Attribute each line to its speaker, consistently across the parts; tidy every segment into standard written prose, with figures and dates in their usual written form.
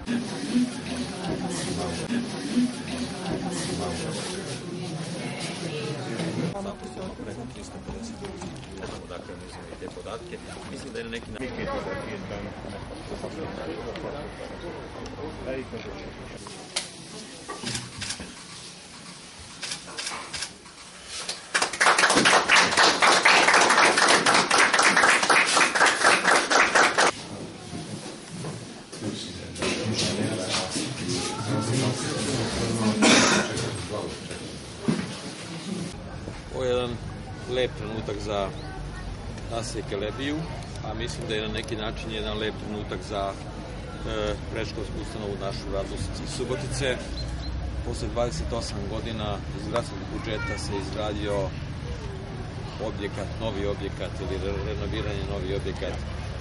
Speaker 1: Zaposleno preko 350 ljudi. Ne znamo dakle ne znamo i te podatke. Mislim da je na neki način... Ovo je jedan lep trenutak za nas i Kelebiju, a mislim da je na neki način jedan lep trenutak za predškolsku ustanovu našu Radost iz Subotice. Posle 28 godina iz gradskog budžeta se izgradio objekat, novi objekat ili renoviranje novi objekat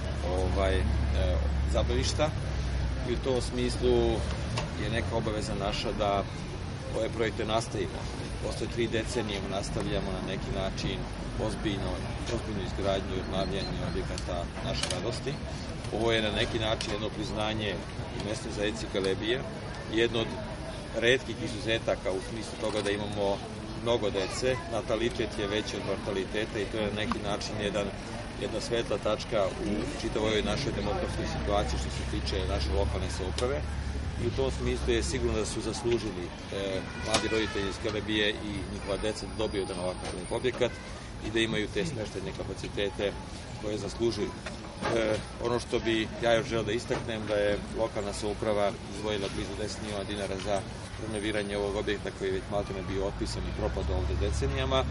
Speaker 1: zabavišta. I u tom smislu je neka obaveza naša da ove projekte nastavimo. Posle 3 decenije nastavljamo na neki način ozbiljnu izgradnju i obnavljanje objekata naše Radosti. Ovo je na neki način jedno priznanje i mesne zajednice Kelebije, jedno od retkih izuzetaka u smislu toga da imamo mnogo dece, natalitet je veći od mortaliteta i to je na neki način jedna svetla tačka u čitavoj našoj demografskoj situaciji što se tiče naše lokalne samouprave. I u tom smislu je sigurno da su zaslužili mladi roditelji iz Kelebije i njihova deca da dobiju jedan ovakav objekat i da imaju te smeštajne kapacitete koje zaslužuju. Ono što bi ja još želeo da istaknem da je lokalna samouprava izdvojila blizu 10 miliona dinara za renoviranje ovog objekta koji je već maltene bio otpisan i propadao ovde decenijama.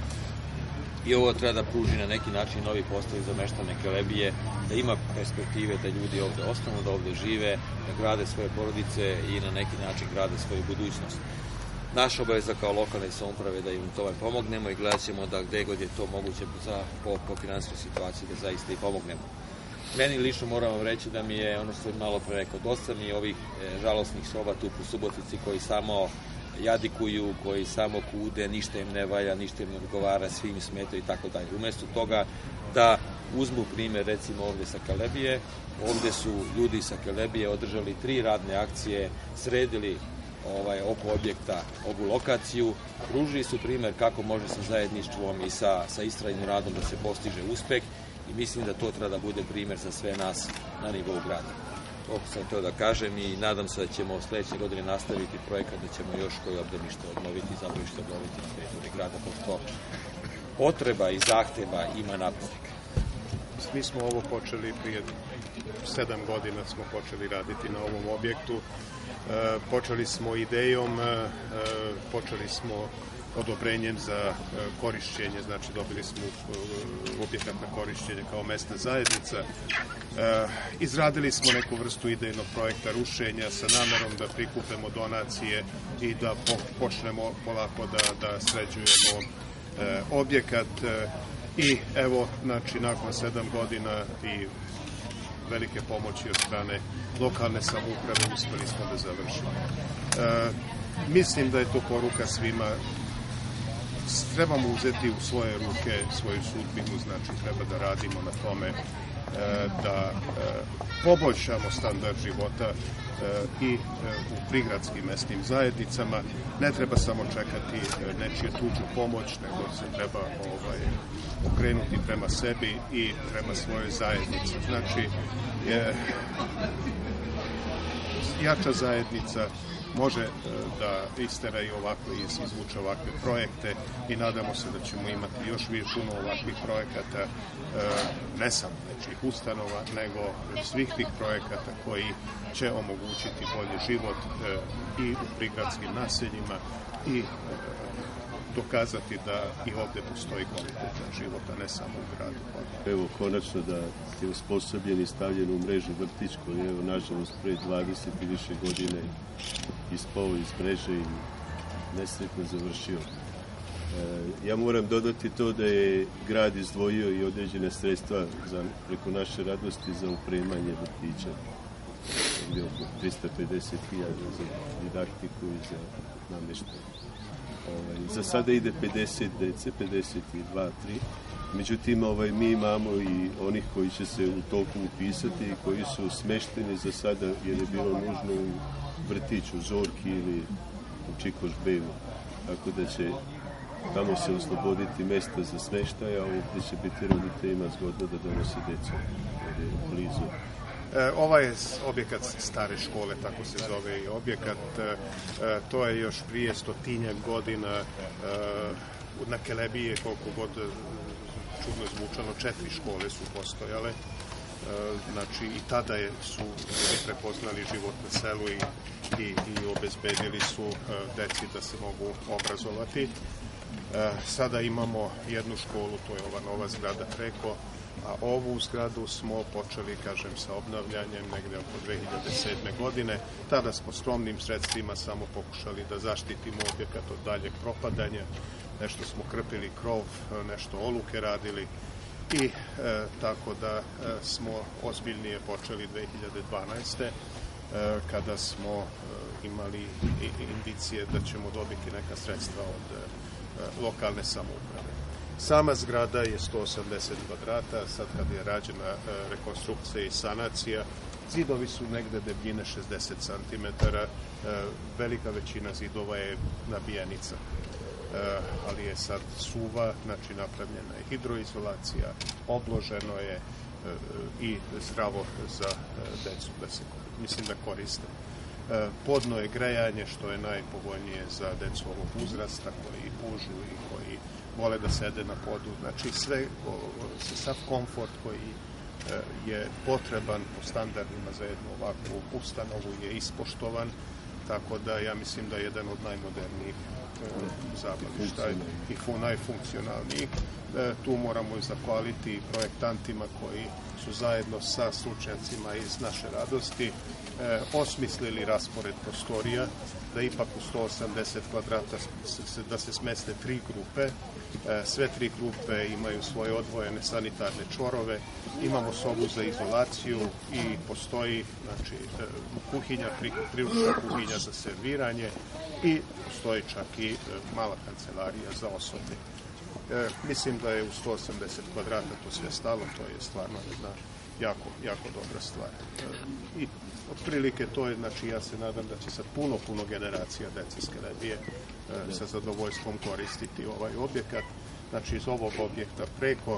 Speaker 1: I ovo treba da pruži na neki način novi postav za meštane Kelebije, da ima perspektive da ljudi ovde ostanu, da ovde žive, da grade svoje porodice i na neki način grade svoju budućnost. Naša obaveza kao lokalne samouprave da im u tome pomognemo i gledat ćemo da gde god je to moguće po finansijskoj situaciji da zaista i pomognemo. Meni lično moram vam reći da mi je, ono što sam malo pre rekao, dosta mi je ovih žalosnih soba tu po Subotici koji samo jadikuju, koji samo kude, ništa im ne valja, ništa im ne odgovara, svi im smetaju i tako dalje. Umesto toga da uzmu primer recimo ovde sa Kelebije, ovde su ljudi sa Kelebije održali 3 radne akcije, sredili oko objekta ovu lokaciju, pružili su primer kako može sa zajedništvom i sa istrajnim radom da se postiže uspeh i mislim da to treba da bude primer za sve nas na nivou grada. Toliko sam htio da kažem i nadam se da ćemo sledeće godine nastaviti projekat, da ćemo još koje obdanište obnoviti, zabavište obnoviti na teritoriji grada, pošto potreba i zahteva ima napredak.
Speaker 2: Mi smo ovo počeli prije 7 godina smo počeli raditi na ovom objektu. Počeli smo idejom, počeli smo odobrenjem za korišćenje, znači dobili smo objekat na korišćenje kao mesna zajednica. Izradili smo neku vrstu idejnog projekta rušenja sa namerom da prikupemo donacije i da počnemo polako da sređujemo objekat. I evo, znači, nakon 7 godina i velike pomoći od strane lokalne samouprave uspeli smo da završimo. Mislim da je to poruka svima. Trebamo uzeti u svoje ruke svoju sudbinu, znači treba da radimo na tome da poboljšamo standard života i u prigradskim mesnim zajednicama. Ne treba samo čekati nečiju tuđu pomoć, nego se treba okrenuti prema sebi i prema svojoj zajednici. Znači, jača zajednica može da istera i ovakve, izvuče ovakve projekte i nadamo se da ćemo imati još puno ovakvih projekata, ne samo nečijih ustanova, nego svih tih projekata koji će omogućiti bolji život i u prigradskim naseljima i dokazati da i ovde postoji kvalitetan život, a ne samo u gradu.
Speaker 3: Evo, konačno da je osposobljen i stavljen u mrežu vrtić koji je, nažalost, pre 20 i više godine ispao iz mreže i nesretno završio. Ja moram dodati to da je grad izdvojio i određene sredstva preko naše Radosti za opremanje vrtića. Gde oko 350.000 za didaktiku i za nameštaj. Za sada ide 50 dece, 52, 3, Međutim, mi imamo i onih koji će se u toku upisati i koji su smešteni za sada jer je bilo nužno u vrtiću Zorki ili u Čikoš Bevu. Tako da će tamo se osloboditi mjesta za smeštaj, a ovdje će biti roditeljima zgodno da donose djecu jer je blizu.
Speaker 2: Ovaj je objekat stare škole, tako se zove i objekat. To je još prije 100-tinjak godina na Kelebiji, koliko god čudno zvučano, 4 škole su postojale. Znači i tada su prepoznali život na selu i obezbedili su deci da se mogu obrazovati. Sada imamo jednu školu, to je ova nova zgrada preko, a ovu zgradu smo počeli, sa obnavljanjem negde oko 2007. godine. Tada smo skromnim sredstvima samo pokušali da zaštitimo objekat od daljeg propadanja. Nešto smo krpili krov, nešto oluke radili i tako da smo ozbiljnije počeli 2012. Kada smo imali indicije da ćemo dobiti neka sredstva od lokalne samouprave. Sama zgrada je 180 kvadrata, sad kad je rađena rekonstrukcija i sanacija, zidovi su negde debljine 60 cm, velika većina zidova je nabijenica, ali je sad suva, znači napravljena je hidroizolacija, obloženo je i zdravo za decu da koriste. Podno je grejanje, što je najpovoljnije za decu ovog uzrasta, koji pužu i koji vole da sede na podu. Znači sav komfort koji je potreban po standardima za jednu ovakvu ustanovu je ispoštovan, tako da ja mislim da je jedan od najmodernijih zabavišta i najfunkcionalnijih. Tu moramo zahvaliti projektantima koji su zajedno sa stručnjacima iz Naše radosti osmislili raspored prostorija, da ipak u 180 kvadrata da se smeste 3 grupe. Sve 3 grupe imaju svoje odvojene sanitarne čvorove, imamo sobu za izolaciju i postoji kuhinja, priručna kuhinja za serviranje i postoji čak i mala kancelarija za osoblje. Mislim da je u 180 kvadrata to sve stalo, to je stvarno jedna jako dobra stvar. I otprilike to je, ja se nadam da će sad puno generacija dece iz Kelebije sa zadovoljstvom koristiti ovaj objekat. Znači iz ovog objekta preko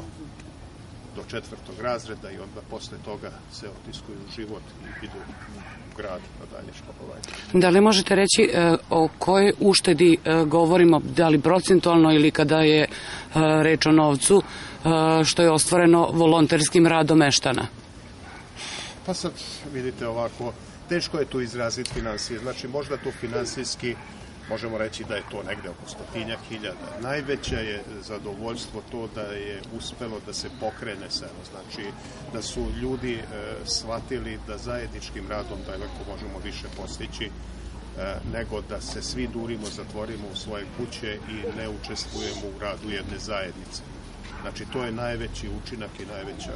Speaker 2: do 4. razreda i onda posle toga se otiskuju u život i idu u grad na dalje školovanje.
Speaker 4: Da li možete reći o kojoj uštedi govorimo, da li procentualno ili kada je reč o novcu, što je ostvareno volonterskim radom meštana?
Speaker 2: Pa sad vidite ovako, teško je tu izraziti finansije. Znači možda tu finansijski možemo reći da je to negde oko 100.000. Najveće je zadovoljstvo to da je uspelo da se pokrene selo. Znači da su ljudi shvatili da zajedničkim radom daleko možemo više postići nego da se svi durimo, zatvorimo u svoje kuće i ne učestvujemo u radu jedne zajednice. Znači to je najveći učinak i najveća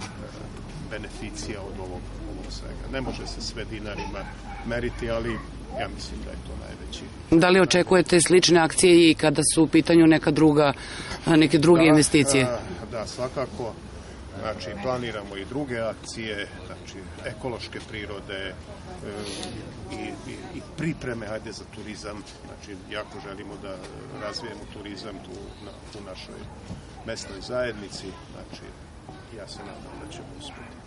Speaker 2: beneficija od ovog svega. Ne može se sve dinarima meriti, ali ja mislim da je to najveći.
Speaker 4: Da li očekujete slične akcije i kada su u pitanju neke druge investicije?
Speaker 2: Da, svakako. Znači, planiramo i druge akcije, znači, ekološke prirode i pripreme, za turizam. Znači, jako želimo da razvijemo turizam tu u našoj mesnoj zajednici. Znači, ja se nadam da ćemo uspjeti.